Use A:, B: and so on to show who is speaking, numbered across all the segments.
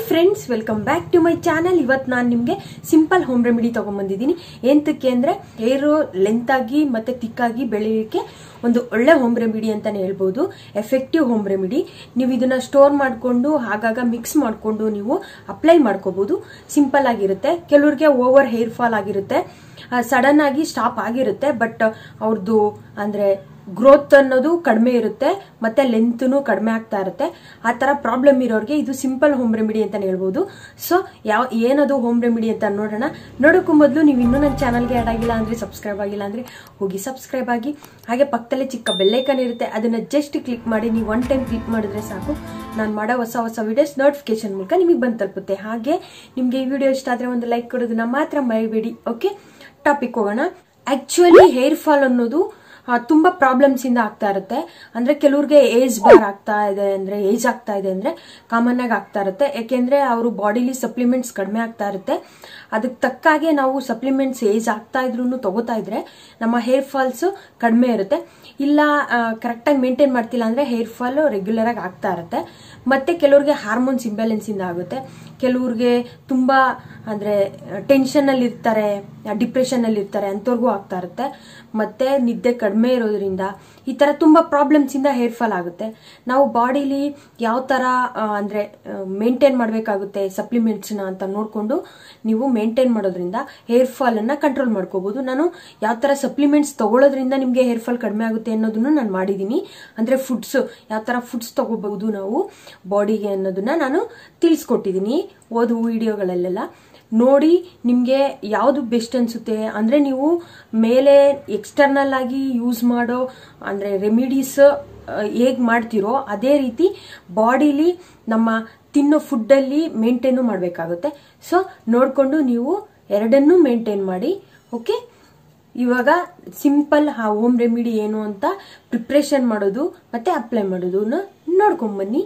A: Friends, welcome back to my channel. ಇವತ್ತು ನಾನು ನಿಮಗೆ ಸಿಂಪಲ್ ಹೋಮ್ ರೆಮಿಡಿ ತಗೊಂಡ್ಬಂದಿದ್ದೀನಿ. ಎಂತಕ್ಕೆ ಅಂದ್ರೆ ಹೇರ್ ಲೆಂತ್ ಆಗಿ ಮತ್ತೆ ತಿಕ್ಕಾಗಿ ಬೆಳೆಯೋಕೆ ಒಂದು ಒಳ್ಳೆ ಹೋಮ್ ರೆಮಿಡಿ ಅಂತಾನೆ ಹೇಳ್ಬೋದು. Effective home remedy. ನೀವು ಇದನ್ನ ಸ್ಟೋರ್ ಮಾಡಿಕೊಂಡು ಆಗಾಗ ಮಿಕ್ಸ್ ಮಾಡಿಕೊಂಡು ನೀವು ಅಪ್ಲೈ ಮಾಡ್ಕೋಬಹುದು. ಸಿಂಪಲ್ ಆಗಿರುತ್ತೆ. ಕೆಲವ್ರಿಗೆ ಓವರ್ ಹೇರ್ ಫಾಲ್ ಆಗಿರುತ್ತೆ, ಸಡನ್ ಆಗಿ ಸ್ಟಾಪ್ ಆಗಿರುತ್ತೆ, ಬಟ್ ಅವ್ರದ್ದು ಅಂದ್ರೆ ಗ್ರೋತ್ ಅನ್ನೋದು ಕಡಿಮೆ ಇರುತ್ತೆ, ಮತ್ತೆ ಲೆಂತ್ನು ಕಡಿಮೆ ಆಗ್ತಾ ಇರುತ್ತೆ. ಆ ತರ ಪ್ರಾಬ್ಲಮ್ ಇರೋರಿಗೆ ಇದು ಸಿಂಪಲ್ ಹೋಮ್ ರೆಮಿಡಿ ಅಂತಾನೆ ಹೇಳ್ಬೋದು. ಸೊ ಏನದು ಹೋಮ್ ರೆಮಿಡಿ ಅಂತ ನೋಡೋಣ. ನೋಡೋಕ್ಕೂ ಮೊದಲು ನೀವು ಇನ್ನೂ ನನ್ನ ಚಾನಲ್ಗೆ ಆಡ್ ಆಗಿಲ್ಲ ಅಂದ್ರೆ, ಸಬ್ಸ್ಕ್ರೈಬ್ ಆಗಿಲ್ಲ ಅಂದ್ರೆ ಹೋಗಿ ಸಬ್ಸ್ಕ್ರೈಬ್ ಆಗಿ. ಹಾಗೆ ಪಕ್ಕದಲ್ಲೇ ಚಿಕ್ಕ ಬೆಲ್ಲೈಕನ್ ಇರುತ್ತೆ, ಅದನ್ನ ಜಸ್ಟ್ ಕ್ಲಿಕ್ ಮಾಡಿ. ನೀವು ಒನ್ ಟೈಮ್ ಕ್ಲಿಕ್ ಮಾಡಿದ್ರೆ ಸಾಕು, ನಾನು ಮಾಡೋ ಹೊಸ ಹೊಸ ವಿಡಿಯೋಸ್ ನೋಟಿಫಿಕೇಶನ್ ಮೂಲಕ ನಿಮಗೆ ಬಂದು ತಲುಪುತ್ತೆ. ಹಾಗೆ ನಿಮ್ಗೆ ಈ ವಿಡಿಯೋ ಇಷ್ಟ ಆದ್ರೆ ಒಂದು ಲೈಕ್ ಕೊಡೋದನ್ನ ಮಾತ್ರ ಮರಿಬೇಡಿ. ಓಕೆ, ಟಾಪಿಕ್ ಹೋಗೋಣ. ಆಕ್ಚುಲಿ ಹೇರ್ ಫಾಲ್ ಅನ್ನೋದು ತುಂಬಾ ಪ್ರಾಬ್ಲಮ್ಸ್ ಇಂದ ಆಗ್ತಾ ಇರುತ್ತೆ. ಅಂದ್ರೆ ಕೆಲವ್ರಿಗೆ ಏಜ್ ಬಾರ್ ಆಗ್ತಾ ಇದೆ ಅಂದ್ರೆ, ಏಜ್ ಆಗ್ತಾ ಇದೆ ಅಂದ್ರೆ ಕಾಮನ್ ಆಗಿ ಆಗ್ತಾ ಇರುತ್ತೆ. ಯಾಕೆಂದ್ರೆ ಅವರು ಬಾಡಿಲಿ ಸಪ್ಲಿಮೆಂಟ್ಸ್ ಕಡಿಮೆ ಆಗ್ತಾ ಇರುತ್ತೆ. ಅದಕ್ಕೆ ತಕ್ಕಾಗೆ ನಾವು ಸಪ್ಲಿಮೆಂಟ್ಸ್ ಏಜ್ ಆಗ್ತಾ ಇದ್ರು ತಗೋತಾ ಇದ್ರೆ ನಮ್ಮ ಹೇರ್ ಫಾಲ್ಸ್ ಕಡಿಮೆ ಇರುತ್ತೆ. ಇಲ್ಲ ಕರೆಕ್ಟ್ ಆಗಿ ಮೇಂಟೈನ್ ಮಾಡ್ತಿಲ್ಲ ಅಂದ್ರೆ ಹೇರ್ ಫಾಲ್ ರೆಗ್ಯುಲರ್ ಆಗಿ ಆಗ್ತಾ ಇರುತ್ತೆ. ಮತ್ತೆ ಕೆಲವ್ರಿಗೆ ಹಾರ್ಮೋನ್ಸ್ ಇಂಬ್ಯಾಲೆನ್ಸ್ ಇಂದ ಆಗುತ್ತೆ. ಕೆಲವ್ರಿಗೆ ತುಂಬಾ ಅಂದ್ರೆ ಟೆನ್ಷನ್ ಅಲ್ಲಿ ಇರ್ತಾರೆ, ಡಿಪ್ರೆಷನ್ ಅಲ್ಲಿ ಇರ್ತಾರೆ, ಅಂತವ್ರಿಗೂ ಆಗ್ತಾ ಇರುತ್ತೆ. ಮತ್ತೆ ನಿದ್ದೆ ಕಡಿಮೆ ಇರೋದ್ರಿಂದ ಈ ತರ ತುಂಬಾ ಪ್ರಾಬ್ಲಮ್ಸ್ ಇಂದ ಹೇರ್ ಫಾಲ್ ಆಗುತ್ತೆ. ನಾವು ಬಾಡಿಲಿ ಯಾವ ತರ ಅಂದ್ರೆ ಮೇಂಟೈನ್ ಮಾಡಬೇಕಾಗುತ್ತೆ ಸಪ್ಲಿಮೆಂಟ್ಸ್ ನ ಅಂತ ನೋಡ್ಕೊಂಡು ನೀವು ಮೇಂಟೈನ್ ಮಾಡೋದ್ರಿಂದ ಹೇರ್ ಫಾಲ್ ಅನ್ನ ಕಂಟ್ರೋಲ್ ಮಾಡ್ಕೋಬಹುದು. ನಾನು ಯಾವ ತರ ಸಪ್ಲಿಮೆಂಟ್ಸ್ ತಗೊಳ್ಳೋದ್ರಿಂದ ನಿಮ್ಗೆ ಹೇರ್ ಫಾಲ್ ಕಡಿಮೆ ಆಗುತ್ತೆ ಅನ್ನೋದನ್ನು ನಾನು ಮಾಡಿದೀನಿ. ಅಂದ್ರೆ ಫುಡ್ಸ್, ಯಾವ ತರ ಫುಡ್ಸ್ ತಗೋಬಹುದು ನಾವು ಬಾಡಿಗೆ ಅನ್ನೋದನ್ನ ನಾನು ತಿಳಿಸ್ಕೊಟ್ಟಿದೀನಿ ಓದು ವಿಡಿಯೋಗಳಲ್ಲೆಲ್ಲ. ನೋಡಿ ನಿಮ್ಗೆ ಯಾವ್ದು ಬೆಸ್ಟ್ ಅನ್ಸುತ್ತೆ ಅಂದ್ರೆ, ನೀವು ಮೇಲೆ ಎಕ್ಸ್ಟರ್ನಲ್ ಆಗಿ ಯೂಸ್ ಮಾಡೋ ಅಂದ್ರೆ ರೆಮಿಡೀಸ್ ಹೇಗ್ ಮಾಡ್ತಿರೋ ಅದೇ ರೀತಿ ಬಾಡಿಲಿ ನಮ್ಮ ತಿನ್ನೋ ಫುಡ್ ಅಲ್ಲಿ ಮೇಂಟೈನ್ ಮಾಡಬೇಕಾಗುತ್ತೆ. ಸೊ ನೋಡ್ಕೊಂಡು ನೀವು ಎರಡನ್ನೂ ಮೇಂಟೈನ್ ಮಾಡಿ. ಓಕೆ, ಇವಾಗ ಸಿಂಪಲ್ ಹೋಮ್ ರೆಮಿಡಿ ಏನು ಅಂತ ಪ್ರಿಪ್ರೇಷನ್ ಮಾಡೋದು ಮತ್ತೆ ಅಪ್ಲೈ ಮಾಡೋದು ನೋಡ್ಕೊಂಬನ್ನಿ.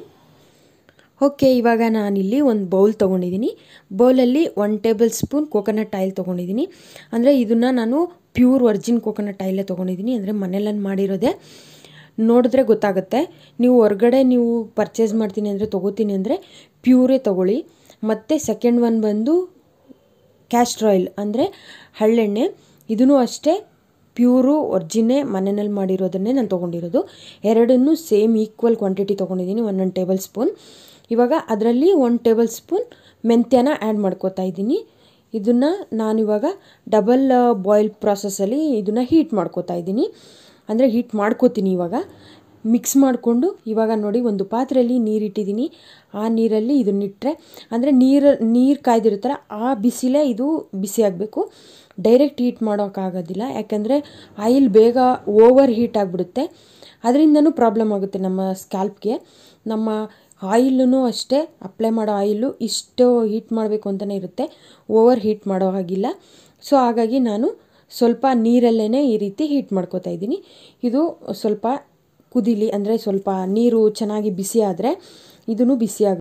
A: ಓಕೆ, ಇವಾಗ ನಾನಿಲ್ಲಿ ಒಂದು ಬೌಲ್ ತೊಗೊಂಡಿದ್ದೀನಿ. ಬೌಲಲ್ಲಿ 1 ಟೇಬಲ್ ಸ್ಪೂನ್ ಕೋಕೋನಟ್ ಆಯಿಲ್ ತೊಗೊಂಡಿದ್ದೀನಿ. ಅಂದರೆ ಇದನ್ನು ನಾನು ಪ್ಯೂರ್ ವರ್ಜಿನ್ ಕೋಕೋನಟ್ ಆಯಿಲೇ ತೊಗೊಂಡಿದ್ದೀನಿ. ಅಂದರೆ ಮನೇಲಿ ಮಾಡಿರೋದೆ. ನೋಡಿದ್ರೆ ಗೊತ್ತಾಗುತ್ತೆ. ನೀವು ಹೊರಗಡೆ ನೀವು ಪರ್ಚೇಸ್ ಮಾಡ್ತೀನಿ ಅಂದರೆ, ತೊಗೋತೀನಿ ಅಂದರೆ ಪ್ಯೂರೇ ತೊಗೊಳ್ಳಿ. ಮತ್ತು ಸೆಕೆಂಡ್ ಒನ್ ಬಂದು ಕ್ಯಾಸ್ಟರ್ ಆಯಿಲ್ ಅಂದರೆ ಹಳ್ಳೆಣ್ಣೆ. ಇದೂ ಅಷ್ಟೇ ಪ್ಯೂರು ಒರ್ಜಿನೇ ಮನೆಯಲ್ಲಿ ಮಾಡಿರೋದನ್ನೇ ನಾನು ತೊಗೊಂಡಿರೋದು. ಎರಡನ್ನೂ ಸೇಮ್ ಈಕ್ವಲ್ ಕ್ವಾಂಟಿಟಿ ತೊಗೊಂಡಿದ್ದೀನಿ, 1 ಟೇಬಲ್ ಸ್ಪೂನ್. ಇವಾಗ ಅದರಲ್ಲಿ 1 ಟೇಬಲ್ ಸ್ಪೂನ್ ಮೆಂತ್ಯನ ಆ್ಯಡ್ ಮಾಡ್ಕೋತಾ ಇದ್ದೀನಿ. ಇದನ್ನು ನಾನಿವಾಗ ಡಬಲ್ ಬಾಯ್ಲ್ ಪ್ರಾಸೆಸಲ್ಲಿ ಇದನ್ನು ಹೀಟ್ ಮಾಡ್ಕೋತಾ ಇದ್ದೀನಿ. ಅಂದರೆ ಹೀಟ್ ಮಾಡ್ಕೋತೀನಿ. ಇವಾಗ ಮಿಕ್ಸ್ ಮಾಡಿಕೊಂಡು ಇವಾಗ ನೋಡಿ ಒಂದು ಪಾತ್ರೆಯಲ್ಲಿ ನೀರಿಟ್ಟಿದ್ದೀನಿ. ಆ ನೀರಲ್ಲಿ ಇದನ್ನಿಟ್ಟರೆ ಅಂದರೆ ನೀರು ಕಾಯ್ದಿರ್ತಾರೆ, ಆ ಬಿಸಿಲೇ ಇದು ಬಿಸಿ ಆಗಬೇಕು. ಡೈರೆಕ್ಟ್ ಹೀಟ್ ಮಾಡೋಕ್ಕಾಗೋದಿಲ್ಲ, ಯಾಕಂದರೆ ಆಯಿಲ್ ಬೇಗ ಓವರ್ ಹೀಟ್ ಆಗಿಬಿಡುತ್ತೆ. ಅದರಿಂದನೂ ಪ್ರಾಬ್ಲಮ್ ಆಗುತ್ತೆ ನಮ್ಮ ಸ್ಕ್ಯಾಲ್ಪ್ಗೆ. ನಮ್ಮ ಆಯಿಲೂ ಅಷ್ಟೇ, ಅಪ್ಲೈ ಮಾಡೋ ಆಯಿಲು ಇಷ್ಟು ಹೀಟ್ ಮಾಡಬೇಕು ಅಂತಲೇ ಇರುತ್ತೆ, ಓವರ್ ಹೀಟ್ ಮಾಡೋ ಹಾಗಿಲ್ಲ. ಸೊ ಹಾಗಾಗಿ ನಾನು ಸ್ವಲ್ಪ ನೀರಲ್ಲೇ ಈ ರೀತಿ ಹೀಟ್ ಮಾಡ್ಕೋತಾ ಇದ್ದೀನಿ. ಇದು ಸ್ವಲ್ಪ ಕುದೀಲಿ, ಅಂದರೆ ಸ್ವಲ್ಪ ನೀರು ಚೆನ್ನಾಗಿ ಬಿಸಿ ಆದರೆ ಇದೂ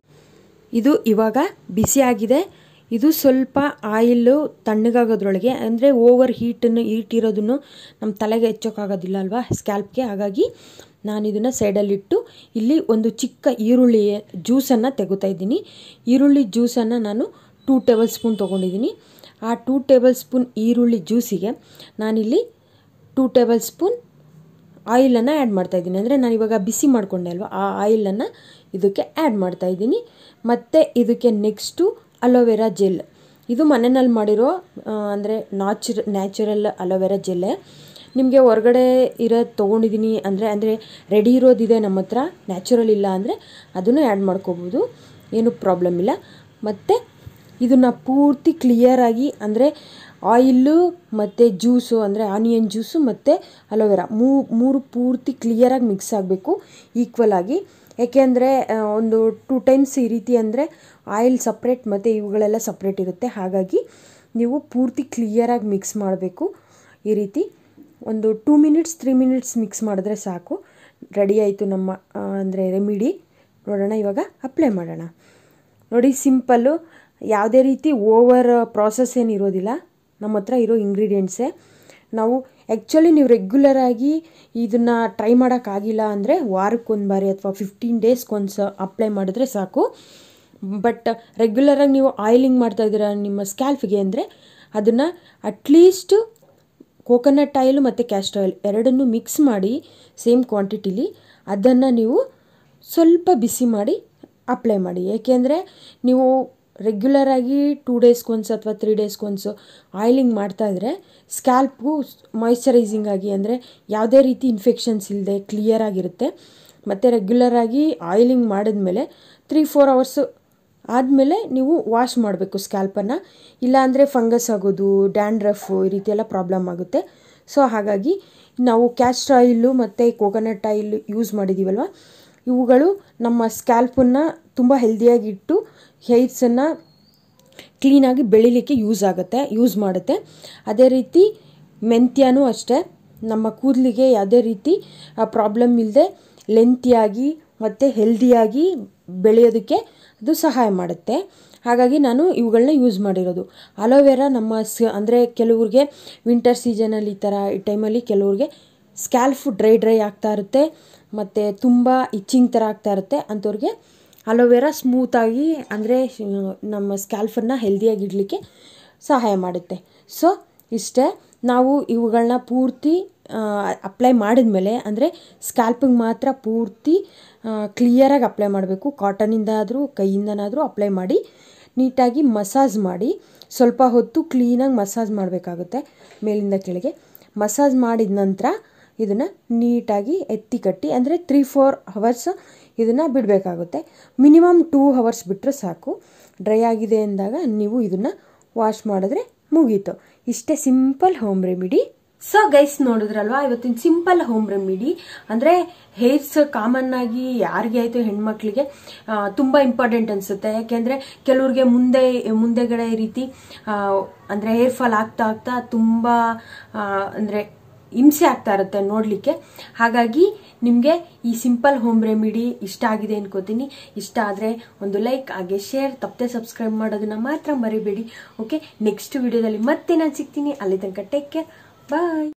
A: ಇದು ಇವಾಗ ಬಿಸಿ ಆಗಿದೆ. ಇದು ಸ್ವಲ್ಪ ಆಯಿಲು ತಣ್ಣಗಾಗೋದ್ರೊಳಗೆ, ಅಂದರೆ ಓವರ್ ಹೀಟ್ ಇರೋದನ್ನು ನಮ್ಮ ತಲೆಗೆ ಹೆಚ್ಚೋಕ್ಕಾಗೋದಿಲ್ಲ ಅಲ್ವಾ ಸ್ಕ್ಯಾಲ್ಪ್ಗೆ. ಹಾಗಾಗಿ ನಾನು ಇದನ್ನು ಸೈಡಲ್ಲಿಟ್ಟು ಇಲ್ಲಿ ಒಂದು ಚಿಕ್ಕ ಈರುಳ್ಳಿ ಜ್ಯೂಸನ್ನು ತೆಗೋತಾ ಇದ್ದೀನಿ. ಈರುಳ್ಳಿ ಜ್ಯೂಸನ್ನು ನಾನು 2 ಟೇಬಲ್ ಸ್ಪೂನ್ ತೊಗೊಂಡಿದ್ದೀನಿ. ಆ 2 ಟೇಬಲ್ ಸ್ಪೂನ್ ಈರುಳ್ಳಿ ಜ್ಯೂಸಿಗೆ ನಾನಿಲ್ಲಿ 2 ಟೇಬಲ್ ಸ್ಪೂನ್ ಆಯಿಲನ್ನು ಆ್ಯಡ್ ಮಾಡ್ತಾಯಿದ್ದೀನಿ. ಅಂದರೆ ನಾನು ಇವಾಗ ಬಿಸಿ ಮಾಡಿಕೊಂಡೆ ಅಲ್ವಾ, ಆ ಆಯಿಲನ್ನು ಇದಕ್ಕೆ ಆ್ಯಡ್ ಮಾಡ್ತಾಯಿದ್ದೀನಿ. ಮತ್ತು ಇದಕ್ಕೆ ನೆಕ್ಸ್ಟು ಅಲೋವೆರಾ ಜೆಲ್. ಇದು ಮನೆಯಲ್ಲಿ ಮಾಡಿರೋ ಅಂದರೆ ನ್ಯಾಚುರಲ್ ಅಲೋವೆರಾ ಜೆಲ್ಲೇ. ನಿಮಗೆ ಹೊರಗಡೆ ಇರೋದು ತೊಗೊಂಡಿದ್ದೀನಿ ಅಂದರೆ ರೆಡಿ ಇರೋದಿದೆ ನಮ್ಮ ಹತ್ರ, ನ್ಯಾಚುರಲ್ ಇಲ್ಲ ಅಂದರೆ ಅದನ್ನು ಆ್ಯಡ್ ಮಾಡ್ಕೋಬೋದು, ಏನೂ ಪ್ರಾಬ್ಲಮ್ ಇಲ್ಲ. ಮತ್ತು ಇದನ್ನು ಪೂರ್ತಿ ಕ್ಲಿಯರಾಗಿ ಅಂದರೆ ಆಯಿಲು ಮತ್ತು ಜ್ಯೂಸು ಅಂದರೆ ಆನಿಯನ್ ಜ್ಯೂಸು ಮತ್ತು ಅಲೋವೆರಾ ಮೂರು ಪೂರ್ತಿ ಕ್ಲಿಯರಾಗಿ ಮಿಕ್ಸ್ ಆಗಬೇಕು ಈಕ್ವಲ್ ಆಗಿ. ಏಕೆಂದರೆ ಒಂದು 2 ಟೈಮ್ಸ್ ಈ ರೀತಿ ಅಂದರೆ ಆಯಿಲ್ ಸಪ್ರೇಟ್ ಮತ್ತು ಇವುಗಳೆಲ್ಲ ಸಪ್ರೇಟ್ ಇರುತ್ತೆ. ಹಾಗಾಗಿ ನೀವು ಪೂರ್ತಿ ಕ್ಲಿಯರಾಗಿ ಮಿಕ್ಸ್ ಮಾಡಬೇಕು. ಈ ರೀತಿ ಒಂದು 2 ಮಿನಿಟ್ಸ್ 3 ಮಿನಿಟ್ಸ್ ಮಿಕ್ಸ್ ಮಾಡಿದ್ರೆ ಸಾಕು, ರೆಡಿ ಆಯಿತು ನಮ್ಮ ಅಂದರೆ ರೆಮಿಡಿ. ನೋಡೋಣ, ಇವಾಗ ಅಪ್ಲೈ ಮಾಡೋಣ. ನೋಡಿ, ಸಿಂಪಲ್ಲು, ಯಾವುದೇ ರೀತಿ ಓವರ್ ಪ್ರಾಸೆಸ್ ಏನಿರೋದಿಲ್ಲ. ನಮ್ಮ ಹತ್ರ ಇರೋ ಇಂಗ್ರೀಡಿಯೆಂಟ್ಸೇ ನಾವು ಆ್ಯಕ್ಚುಲಿ ನೀವು ರೆಗ್ಯುಲರಾಗಿ ಇದನ್ನು ಟ್ರೈ ಮಾಡೋಕ್ಕಾಗಿಲ್ಲ ಅಂದರೆ ವಾರಕ್ಕೊಂದು ಬಾರಿ ಅಥವಾ 15 ಡೇಸ್ಗೊಂದು ಅಪ್ಲೈ ಮಾಡಿದ್ರೆ ಸಾಕು. ಬಟ್ ರೆಗ್ಯುಲರಾಗಿ ನೀವು ಆಯಿಲಿಂಗ್ ಮಾಡ್ತಾ ಇದ್ದೀರಾ ನಿಮ್ಮ ಸ್ಕ್ಯಾಲ್ಫ್ಗೆ ಅಂದರೆ ಅದನ್ನು ಅಟ್ಲೀಸ್ಟ್ ಕೋಕೋನಟ್ ಆಯಿಲು ಮತ್ತು ಕ್ಯಾಸ್ಟರ್ ಆಯಿಲ್ ಎರಡನ್ನೂ ಮಿಕ್ಸ್ ಮಾಡಿ ಸೇಮ್ ಕ್ವಾಂಟಿಟಿಲಿ ಅದನ್ನು ನೀವು ಸ್ವಲ್ಪ ಬಿಸಿ ಮಾಡಿ ಅಪ್ಲೈ ಮಾಡಿ. ಏಕೆಂದರೆ ನೀವು ರೆಗ್ಯುಲರಾಗಿ 2 ಡೇಸ್ಗೊಂದು ಅಥವಾ 3 ಡೇಸ್ಗೊಂದು ಆಯಿಲಿಂಗ್ ಮಾಡ್ತಾಯಿದ್ರೆ ಸ್ಕ್ಯಾಲ್ಪ್ಗೂ ಮಾಯಿಶ್ಚರೈಸಿಂಗ್ ಆಗಿ ಅಂದರೆ ಯಾವುದೇ ರೀತಿ ಇನ್ಫೆಕ್ಷನ್ಸ್ ಇಲ್ಲದೆ ಕ್ಲಿಯರ್ ಆಗಿರುತ್ತೆ. ಮತ್ತು ರೆಗ್ಯುಲರಾಗಿ ಆಯಿಲಿಂಗ್ ಮಾಡಿದ್ಮೇಲೆ 3-4 ಅವರ್ಸು ಆದಮೇಲೆ ನೀವು ವಾಶ್ ಮಾಡಬೇಕು ಸ್ಕ್ಯಾಲ್ಪನ್ನು. ಇಲ್ಲಾಂದರೆ ಫಂಗಸ್ ಆಗೋದು, ಡ್ಯಾಂಡ್ರಫು ಈ ರೀತಿ ಎಲ್ಲ ಪ್ರಾಬ್ಲಮ್ ಆಗುತ್ತೆ. ಸೊ ಹಾಗಾಗಿ ನಾವು ಕ್ಯಾಸ್ಟರ್ ಆಯಿಲು ಮತ್ತು ಕೋಕೋನಟ್ ಆಯಿಲ್ ಯೂಸ್ ಮಾಡಿದ್ದೀವಲ್ವ, ಇವುಗಳು ನಮ್ಮ ಸ್ಕ್ಯಾಲ್ಪನ್ನು ತುಂಬ ಹೆಲ್ದಿಯಾಗಿ ಇಟ್ಟು ಹೇರ್ಸನ್ನು ಕ್ಲೀನಾಗಿ ಬೆಳಿಲಿಕ್ಕೆ ಯೂಸ್ ಮಾಡುತ್ತೆ. ಅದೇ ರೀತಿ ಮೆಂತ್ಯನೂ ಅಷ್ಟೇ ನಮ್ಮ ಕೂದಲಿಗೆ ಯಾವುದೇ ರೀತಿ ಪ್ರಾಬ್ಲಮ್ ಇಲ್ಲದೆ ಲೆಂತಿಯಾಗಿ ಮತ್ತು ಹೆಲ್ದಿಯಾಗಿ ಬೆಳೆಯೋದಕ್ಕೆ ಅದು ಸಹಾಯ ಮಾಡುತ್ತೆ. ಹಾಗಾಗಿ ನಾನು ಇವುಗಳನ್ನ ಯೂಸ್ ಮಾಡಿರೋದು. ಅಲೋವೆರಾ ನಮ್ಮ ಅಂದರೆ ಕೆಲವ್ರಿಗೆ ವಿಂಟರ್ ಸೀಸನಲ್ಲಿ ಈ ಥರ ಈ ಟೈಮಲ್ಲಿ ಕೆಲವ್ರಿಗೆ ಸ್ಕ್ಯಾಲ್ಫು ಡ್ರೈ ಆಗ್ತಾ ಇರುತ್ತೆ ಮತ್ತು ತುಂಬ ಇಚ್ಚಿಂಗ್ ಥರ ಆಗ್ತಾ ಇರುತ್ತೆ. ಅಂಥವ್ರಿಗೆ ಅಲೋವೆರಾ ಸ್ಮೂತಾಗಿ ಅಂದರೆ ನಮ್ಮ ಸ್ಕ್ಯಾಲ್ಫನ್ನು ಹೆಲ್ದಿಯಾಗಿ ಇಡಲಿಕ್ಕೆ ಸಹಾಯ ಮಾಡುತ್ತೆ. ಸೊ ಇಷ್ಟೇ, ನಾವು ಇವುಗಳನ್ನ ಪೂರ್ತಿ ಅಪ್ಲೈ ಮಾಡಿದ್ಮೇಲೆ ಅಂದರೆ ಸ್ಕ್ಯಾಲ್ಪಿಗೆ ಮಾತ್ರ ಪೂರ್ತಿ ಕ್ಲಿಯರಾಗಿ ಅಪ್ಲೈ ಮಾಡಬೇಕು. ಕಾಟನಿಂದಾದರೂ ಕೈಯಿಂದನಾದರೂ ಅಪ್ಲೈ ಮಾಡಿ ನೀಟಾಗಿ ಮಸಾಜ್ ಮಾಡಿ ಸ್ವಲ್ಪ ಹೊತ್ತು ಕ್ಲೀನಾಗಿ ಮಸಾಜ್ ಮಾಡಬೇಕಾಗುತ್ತೆ ಮೇಲಿಂದ ಕೆಳಗೆ. ಮಸಾಜ್ ಮಾಡಿದ ನಂತರ ಇದನ್ನು ನೀಟಾಗಿ ಎತ್ತಿ ಕಟ್ಟಿ ಅಂದರೆ 3-4 ಅವರ್ಸ್ ಇದನ್ನು ಬಿಡಬೇಕಾಗುತ್ತೆ. ಮಿನಿಮಮ್ 2 ಅವರ್ಸ್ ಬಿಟ್ಟರೆ ಸಾಕು. ಡ್ರೈ ಆಗಿದೆ ಅಂದಾಗ ನೀವು ಇದನ್ನು ವಾಶ್ ಮಾಡಿದ್ರೆ ಮುಗೀತು. ಇಷ್ಟೇ simple home remedy. So guys, ನೋಡಿದ್ರಲ್ವಾ ಇವತ್ತಿನ ಸಿಂಪಲ್ ಹೋಮ್ ರೆಮಿಡಿ. ಅಂದರೆ ಹೇರ್ಸ್ ಕಾಮನ್ ಆಗಿ ಯಾರಿಗೆ ಆಯಿತು ಹೆಣ್ಮಕ್ಳಿಗೆ ತುಂಬ ಇಂಪಾರ್ಟೆಂಟ್ ಅನಿಸುತ್ತೆ. ಯಾಕೆಂದರೆ ಕೆಲವ್ರಿಗೆ ಮುಂದೆಗಡೆ ರೀತಿ ಅಂದರೆ ಹೇರ್ ಫಾಲ್ ಆಗ್ತಾ ತುಂಬ ಅಂದರೆ ಹಿಂಸೆ ಆಗ್ತಾ ಇರುತ್ತೆ ನೋಡಲಿಕ್ಕೆ. ಹಾಗಾಗಿ ನಿಮಗೆ ಈ ಸಿಂಪಲ್ ಹೋಮ್ ರೆಮಿಡಿ ಇಷ್ಟ ಆಗಿದೆ ಅನ್ಕೋತೀನಿ. ಇಷ್ಟ ಆದರೆ ಒಂದು ಲೈಕ್ ಹಾಗೆ ಶೇರ್, ತಪ್ಪದೆ ಸಬ್ಸ್ಕ್ರೈಬ್ ಮಾಡೋದನ್ನ ಮಾತ್ರ ಮರಿಬೇಡಿ. ಓಕೆ, ನೆಕ್ಸ್ಟ್ ವಿಡಿಯೋದಲ್ಲಿ ಮತ್ತೆ ನಾನು ಸಿಗ್ತೀನಿ. ಅಲ್ಲಿ ತನಕ ಟೇಕ್ ಕೇರ್, ಬಾಯ್.